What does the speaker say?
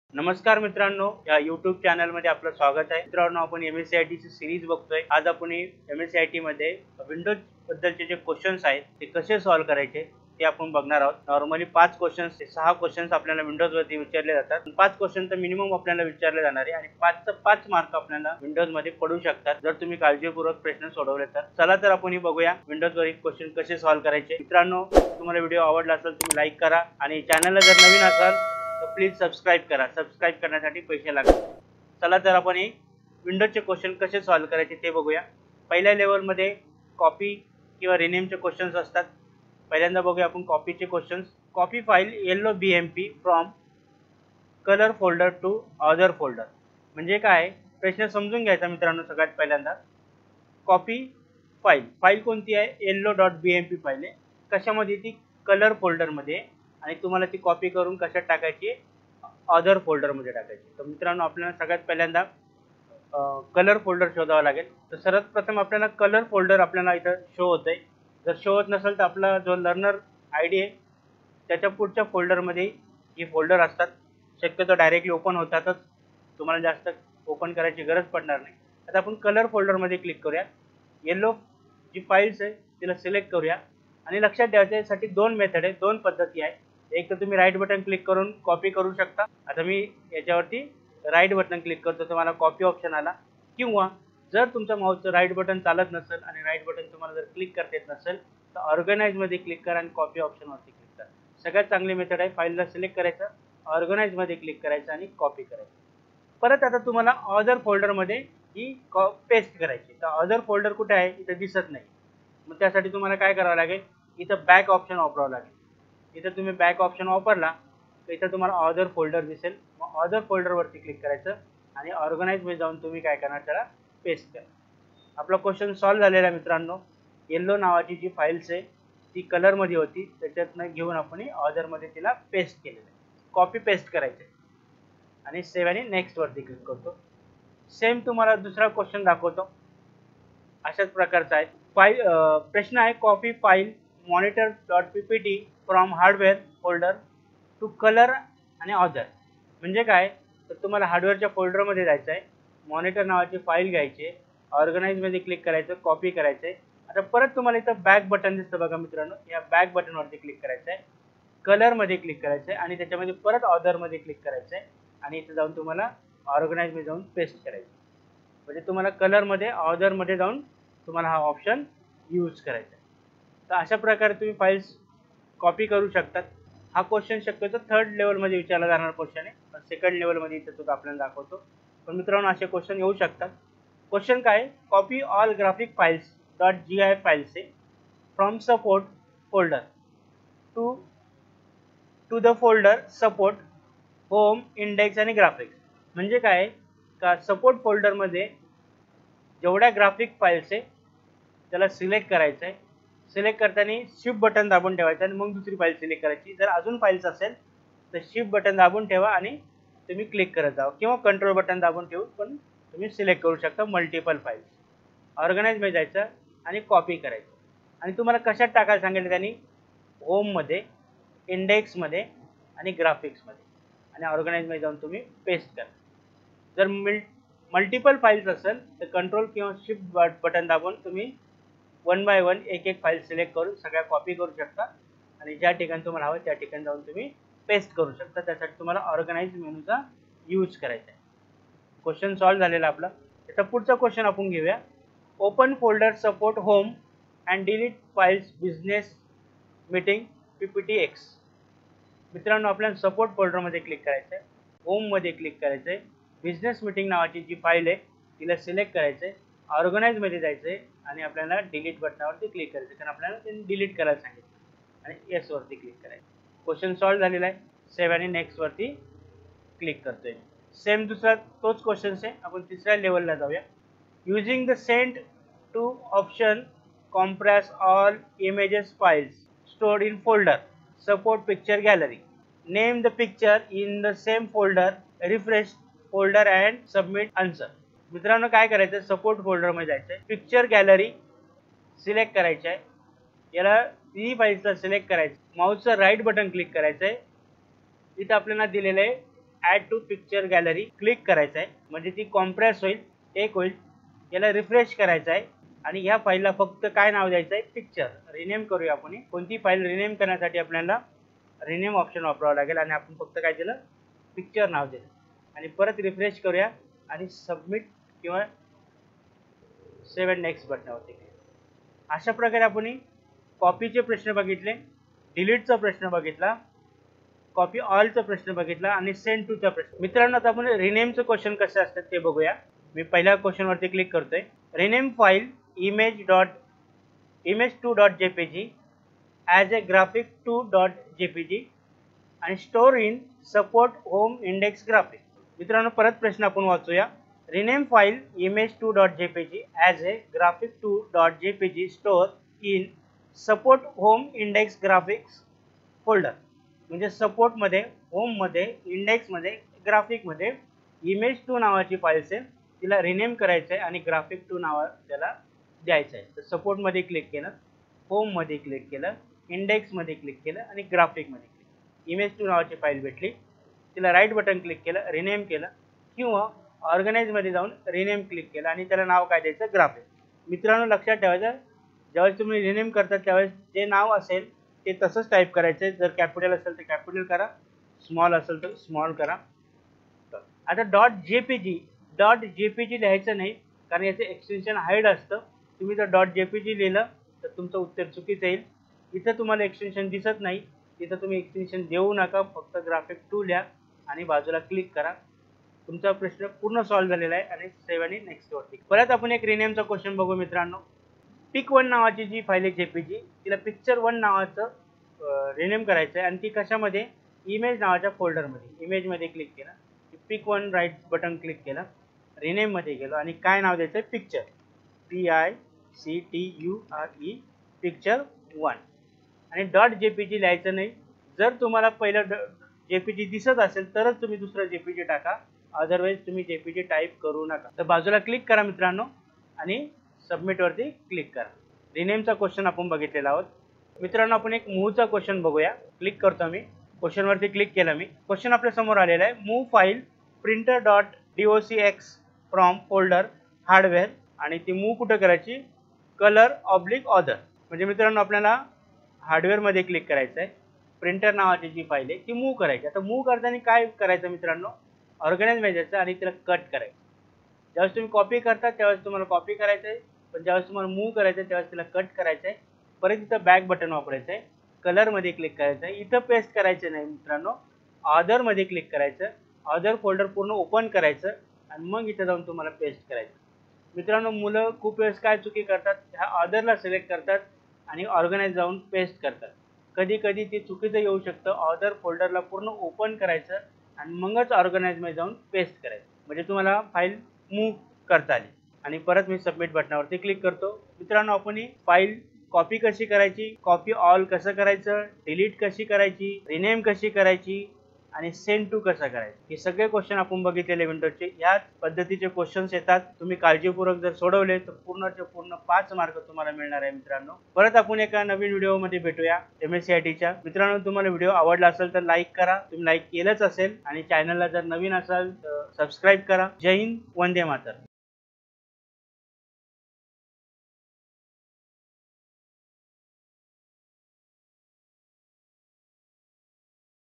नमस्कार मित्रांनो, या YouTube चॅनलमध्ये आपलं स्वागत आहे. मित्रांनो, आपण MSCIT ची सीरीज बघतोय. आज आपण MSCIT मध्ये विंडोज बद्दलचे जे क्वेश्चन्स आहेत ते कसे सॉल्व्ह करायचे ते आपण बघणार आहोत. नॉर्मली 5 क्वेश्चन्स 6 क्वेश्चन्स आपल्याला विंडोज वरती विचारले जातात. 5 क्वेश्चन तर मिनिमम आपल्याला विचारले जाणार आहे आणि 5 चे 5 मार्क आपल्याला विंडोज मध्ये पडू शकतात जर तुम्ही काळजीपूर्वक प्रश्न सोडवले तर. चला तर आपण बघूया विंडोज वर क्वेश्चन कसे सॉल्व्ह करायचे. मित्रांनो, तुम्हाला व्हिडिओ आवडला असेल तुम्ही लाईक करा आणि चॅनलला जर नवीन असाल तर प्लीज सबस्क्राइब करा. सबस्क्राइब करण्यासाठी पैसे लागतात. चला तर आपण विंडोजचे क्वेश्चन कसे सॉल्व्ह करायचे ते बघूया. पहिल्या लेवलमध्ये कॉपी किंवा रिनेमचे क्वेश्चन्स असतात. पहिल्यांदा बघूया आपण कॉपीचे questions. Copy file yellow BMP from colour folder to other folder. म्हणजे काय प्रश्न समजून घ्यायचा मित्रांनो. सगळ्यात पहिल्यांदा कॉपी फाईल कोणती आहे? yellow.bmp फाईल आहे. कशामध्ये? ती कलर फोल्डरमध्ये. आणि तुम्हाला ती कॉपी करून कशात टाकायची? अदर फोल्डरमध्ये टाकायची. तर मित्रांनो, आपल्याला सगळ्यात पहिल्यांदा कलर फोल्डर शोधावा लागेल. तर सर्वप्रथम आपल्याला कलर फोल्डर आपल्याला इथं शो होतंय. जर शो होत नसेल तर आपला जो लर्नर ID आहे त्याच्या पुढच्या फोल्डरमध्ये ही फोल्डर असतात. शक्यतो डायरेक्टली ओपन होतातच, तुम्हाला जास्त ओपन करायची गरज पडणार नाही. आता आपण कलर फोल्डरमध्ये क्लिक करूया. येलो जी फाईल्स आहे तिला सिलेक्ट करूया. आणि लक्षात ठेवायचं यासाठी दोन मेथड आहे, दोन पद्धती आहे. एक तर तुम्ही राईट बटन क्लिक करून कॉपी करू शकता. आता मी याच्यावरती राईट बटन क्लिक करतो तर मला कॉपी ऑप्शन आला. किंवा जर तुमच्या माऊसचं राईट बटन चालत नसेल आणि राईट बटन तुम्हाला जर क्लिक करता येत नसेल तर ऑर्गनाइजमध्ये क्लिक करा आणि कॉपी ऑप्शनवरती क्लिक करा. सगळ्यात चांगली मेथड आहे. फाईलला सिलेक्ट करायचं, ऑर्गनाइजमध्ये क्लिक करायचं आणि कॉपी करायचं. परत आता तुम्हाला अदर फोल्डरमध्ये ही पेस्ट करायची. तर अदर फोल्डर कुठे आहे? इथं दिसत नाही. मग त्यासाठी तुम्हाला काय करावं लागेल? इथं बॅक ऑप्शन वापरावं लागेल. इथं तुम्ही बॅक ऑप्शन वापरला तर इथं तुम्हाला अदर फोल्डर दिसेल. मग अदर फोल्डरवरती क्लिक करायचं आणि ऑर्गनाइजमध्ये जाऊन तुम्ही काय करणार? त्याला पेस्ट करा. आपला क्वेश्चन सॉल्व्ह झालेला आहे मित्रांनो. येल्लो नावाची जी फाईल्स आहे ती कलरमध्ये होती, त्याच्यातनं घेऊन आपण अदरमध्ये तिला पेस्ट केलेलं आहे. कॉपी पेस्ट करायचे आणि सेव्ह आणि नेक्स्ट वरती क्लिक करतो. सेम तुम्हाला दुसरा क्वेश्चन दाखवतो. अशाच प्रकारचा आहे. प्रश्न आहे copy file monitor.ppt from hardware folder to colour आणि अदर. म्हणजे काय? तर तुम्हाला हार्डवेअरच्या फोल्डरमध्ये जायचं आहे, मॉनिटर नावाची फाईल घ्यायची आहे, ऑर्गनाइजमध्ये क्लिक करायचं, कॉपी करायचं आहे. आता परत तुम्हाला इथं बॅक बटन दिसतं बघा मित्रांनो. या बॅक बटनवरती क्लिक करायचं आहे, कलरमध्ये क्लिक करायचं आहे आणि त्याच्यामध्ये परत अदरमध्ये क्लिक करायचं आहे आणि इथं जाऊन तुम्हाला ऑर्गनाइजमध्ये जाऊन पेस्ट करायचं. म्हणजे तुम्हाला कलरमध्ये अदरमध्ये जाऊन तुम्हाला हा ऑप्शन यूज करायचा आहे. तर अशा प्रकारे तुम्ही फाईल्स कॉपी करू शकतात. हा क्वेश्चन शक्यतो थर्ड लेवलमध्ये विचारला जाणारा क्वेश्चन आहे, पण सेकंड लेवलमध्ये इथे तो आपल्याला दाखवतो. पण मित्रांनो, असे क्वेश्चन येऊ शकतात. क्वेश्चन काय? Copy all graphic files .gi files आहे from support folder to the folder support home index आणि ग्राफिक्स. म्हणजे काय? का सपोर्ट फोल्डरमध्ये जेवढ्या ग्राफिक फाईल्स आहे त्याला सिलेक्ट करायचं आहे. सिलेक्ट करताना शिफ्ट बटन दाबून ठेवायचं आणि मग दुसरी फाईल सिलेक्ट करायची. जर अजून फाईल्स असेल तर शिफ्ट बटन दाबून ठेवा आणि तुम्ही क्लिक करत जा, किंवा कंट्रोल बटन दाबून ठेवून पण तुम्ही सिलेक्ट करू शकता मल्टिपल फाईल्स. ऑर्गनाइजमध्ये जायचं आणि कॉपी करायचं. आणि तुम्हाला कशात टाकायला सांगितलं त्यांनी? होममध्ये, इंडेक्समध्ये आणि ग्राफिक्समध्ये. आणि ऑर्गनाइजमध्ये जाऊन तुम्ही पेस्ट करा. जर मल्टिपल फाईल्स असेल तर कंट्रोल किंवा शिफ्ट बटन दाबून तुम्ही वन बाय वन एक एक फाईल सिलेक्ट करून सगळ्या कॉपी करू शकता आणि ज्या ठिकाणी तुम्हाला हवं त्या ठिकाणी जाऊन तुम्ही पेस्ट करू शकता. त्यासाठी तुम्हाला ऑर्गनाइज मेनूचा यूज करायचा आहे. क्वेश्चन सॉल्व्ह झालेला आपला. त्याचा पुढचा क्वेश्चन आपण घेऊया. Open folder support home and delete files business meeting PPTX. मित्रांनो, आपल्याला सपोर्ट फोल्डरमध्ये क्लिक करायचं आहे, होममध्ये क्लिक करायचं आहे, बिझनेस मीटिंग नावाची जी फाईल आहे तिला सिलेक्ट करायचं आहे, ऑर्गनाइजमध्ये जायचं आहे आणि आपल्याला डिलीट बटनावरती क्लिक करायचं, कारण आपल्याला त्यांनी डिलीट करायला सांगितलं, आणि येस वरती क्लिक करायचं. क्वेश्चन सॉल्व्ह झालेला आहे. सेव्ह आणि नेक्स्ट वरती क्लिक करतोय. सेम दुसरा तोच क्वेश्चन आहे. आपण तिसऱ्या लेवलला जाऊया. Using the send to option compress all images files stored in folder support picture gallery. Name the picture in the same folder, refresh folder and submit answer. मित्रांनो, काय करायचं? सपोर्ट फोल्डर मध्ये जायचं आहे, पिक्चर गॅलरी सिलेक्ट करायचं आहे, याला तिन्ही फाईल्सला सिलेक्ट करायचं, माऊसचं राईट बटन क्लिक करायचं आहे. इथं आपल्याला दिलेलं आहे add to picture gallery click करायचं आहे, म्हणजे ती कॉम्प्रेस होईल, एक होईल. याला रिफ्रेश करायचं आहे आणि ह्या फाईलला फक्त काय नाव द्यायचं आहे, पिक्चर. रिनेम करूया आपण. कोणती फाईल रिनेम करण्यासाठी आपल्याला रिनेम ऑप्शन वापरावं लागेल आणि आपण फक्त काय दिलं, पिक्चर नाव दिलं आणि परत रिफ्रेश करूया आणि सबमिट किंवा सेव्ह अँड नेक्स्ट बटनावरती. अशा प्रकारे आपण कॉपीचे प्रश्न बघितले, डिलीटचा प्रश्न बघितला, कॉपी ऑलचा प्रश्न बघितला आणि सेंड टूचा प्रश्न. मित्रांनो, आता आपण रिनेमचं क्वेश्चन कसे असतात ते बघूया. मी पहिल्या क्वेश्चनवरती क्लिक करतोय. Rename file image2.jpg as a graphic2.jpg आणि store in support home index graphic. मित्रांनो, परत प्रश्न आपण वाचूया. Rename file image2.jpg as a graphic2.jpg store in support home index graphics folder. म्हणजे सपोर्टमध्ये, होममध्ये, इंडेक्समध्ये, ग्राफिकमध्ये image2 नावाची फाईल आहे, तिला रिनेम करायचं आहे आणि graphic2 नाव त्याला द्यायचं आहे. तर सपोर्टमध्ये क्लिक केलं, होममध्ये क्लिक केलं, इंडेक्समध्ये क्लिक केलं आणि ग्राफिकमध्ये क्लिक केलं. image2 नावाची फाईल भेटली, तिला राईट बटन क्लिक केलं, रिनेम केलं किंवा ऑर्गनाइजमध्ये जाऊन रिनेम क्लिक केलं आणि त्याला नाव काय द्यायचं, ग्राफिक. मित्रांनो, लक्षात ठेवायचं, ज्यावेळेस तुम्ही रिनेम करता त्यावेळेस जे नाव असेल ते तसंच टाईप करायचं आहे. जर कॅपिटल असेल तर कॅपिटल करा, स्मॉल असेल तर स्मॉल करा. आता .jpg लिहायचं नाही, कारण याचं एक्सटेन्शन हाईड असतं. तुम्ही जर .jpg लिहिलं तर तुमचं उत्तर चुकीचं येईल. इथं तुम्हाला एक्सटेन्शन दिसत नाही, तिथं तुम्ही एक्सटेन्शन देऊ नका, फक्त graphic2 लिहा आणि बाजूला क्लिक करा. तुमचा प्रश्न पूर्ण सॉल्व्ह झालेला आहे आणि सेव्ह आणि नेक्स्ट वरती. परत आपण एक रिनेमचा क्वेश्चन बघू मित्रांनो. pic1 नावाची जी फाईल आहे JPG, तिला picture1 नावाचं रिनेम करायचं आहे आणि ती कशामध्ये, इमेज नावाच्या फोल्डरमध्ये. इमेजमध्ये क्लिक केलं, pic1 राईट बटन क्लिक केलं, रिनेममध्ये गेलो आणि काय नाव द्यायचं आहे, पिक्चर, PICTURE, picture1 आणि .jpg लिहायचं नाही. जर तुम्हाला पहिलं JPG दिसत असेल तरच तुम्ही दुसरं JPG टाका, अदरवाईज तुम्ही JPG टाईप करू नका. तर बाजूला क्लिक करा मित्रांनो आणि सबमिटवरती क्लिक करा. रिनेमचा क्वेश्चन आपण बघितलेला आहोत. मित्रांनो, आपण एक मूव्हचा क्वेश्चन बघूया. क्लिक करतो मी, क्वेश्चनवरती क्लिक केलं मी. क्वेश्चन आपल्या समोर आलेला आहे. Move file printer.docx from folder hardware आणि ती मूव्ह कुठं करायची, color/other. म्हणजे मित्रांनो, आपल्याला हार्डवेअरमध्ये क्लिक करायचं आहे. प्रिंटर नावाची जी फाईल आहे ती मूव्ह करायची. आता मूव्ह करताना काय करायचं मित्रांनो, ऑर्गनाइजमध्ये जायचं आणि तिला कट करायचं. ज्यावेळेस तुम्ही कॉपी करता त्यावेळेस तुम्हाला कॉपी करायचं आहे, पण ज्यावेळेस तुम्हाला मूव्ह करायचं आहे त्यावेळेस तिला कट करायचं आहे. परत इथं बॅक बटन वापरायचं आहे, कलरमध्ये क्लिक करायचं आहे. इथं पेस्ट करायचं नाही मित्रांनो, ऑदरमध्ये क्लिक करायचं, ऑदर फोल्डर पूर्ण ओपन करायचं आणि मग इथं जाऊन तुम्हाला पेस्ट करायचं. मित्रांनो, मुलं खूप वेळेस काय चुकी करतात, ह्या ऑदरला सिलेक्ट करतात आणि ऑर्गनाइज जाऊन पेस्ट करतात. कधी कधी ते चुकीचं येऊ शकतं. ऑदर फोल्डरला पूर्ण ओपन करायचं आणि मगच ऑर्गनाइजमध्ये जाऊन पेस्ट करायचं, म्हणजे तुम्हाला फाईल मूव्ह करता आली. आणि परत मी सबमिट बटनावरती क्लिक करतो. मित्रांनो, आपण ही फाईल कॉपी कशी करायची, कॉपी ऑल कसं करायचं, डिलीट कशी करायची, रिनेम कशी करायची आणि सेंड टू कसं करायचं, हे सगळे क्वेश्चन आपण बघितलेले विंडोजचे. याच पद्धतीचे क्वेश्चन्स येतात. तुम्ही काळजीपूर्वक जर सोडवले तर पूर्णचे पूर्ण 5 मार्क तुम्हाला मिळणार आहे मित्रांनो. परत आपण एका नवीन व्हिडिओमध्ये भेटूया MSCITच्या. मित्रांनो, तुम्हाला व्हिडिओ आवडला असेल तर लाईक करा. तुम्ही लाईक केलंच असेल आणि चॅनलला जर नवीन असाल तर सबस्क्राईब करा. जय हिंद, वंदे मातरम.